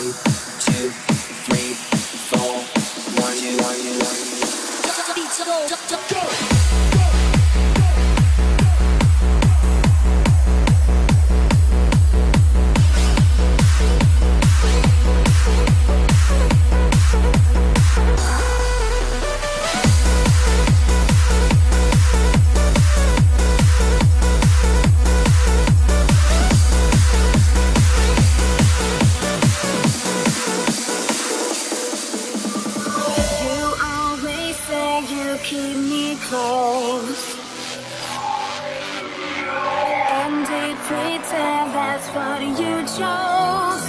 two, three, four. 1, 2, 1, 2, 1, 2. Beats go. Keep me close, and they pretend that's what you chose.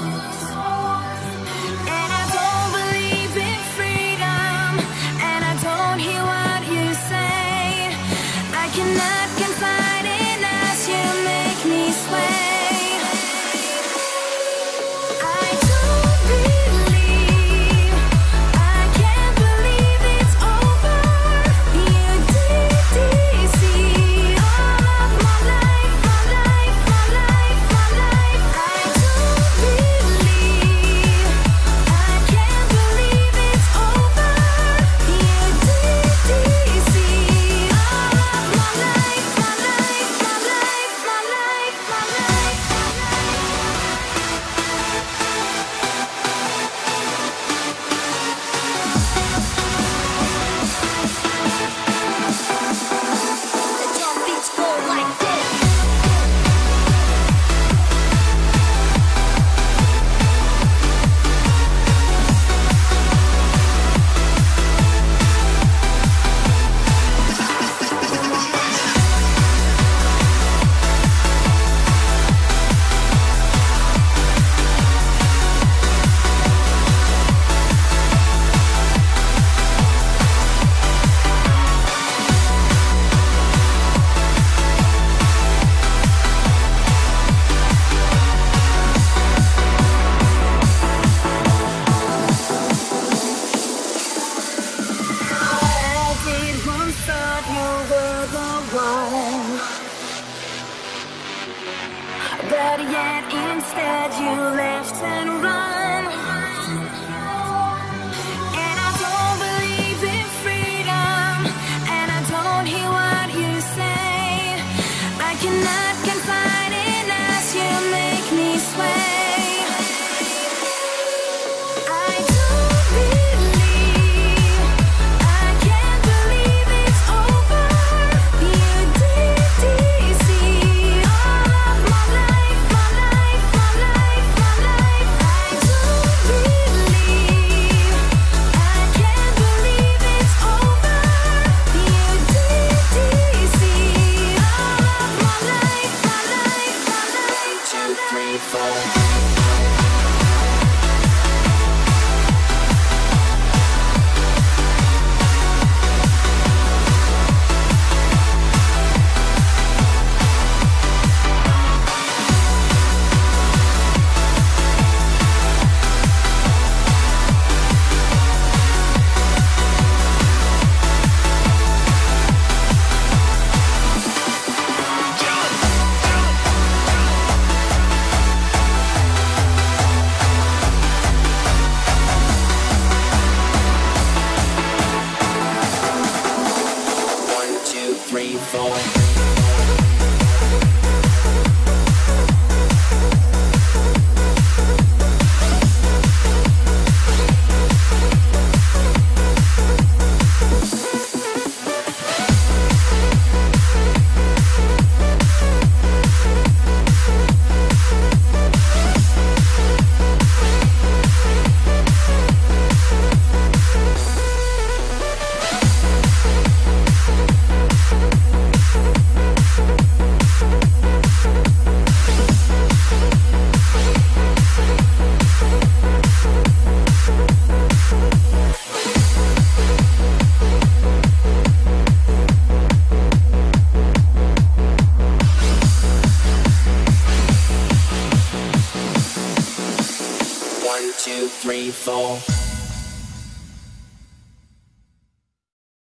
And I don't believe in freedom, and I don't hear what you say. I cannot confide in us, you make me sway. But yet instead you left and run. And I don't believe in freedom, and I don't hear what you say. I cannot confide in us, you make me sway. One, two, three, four.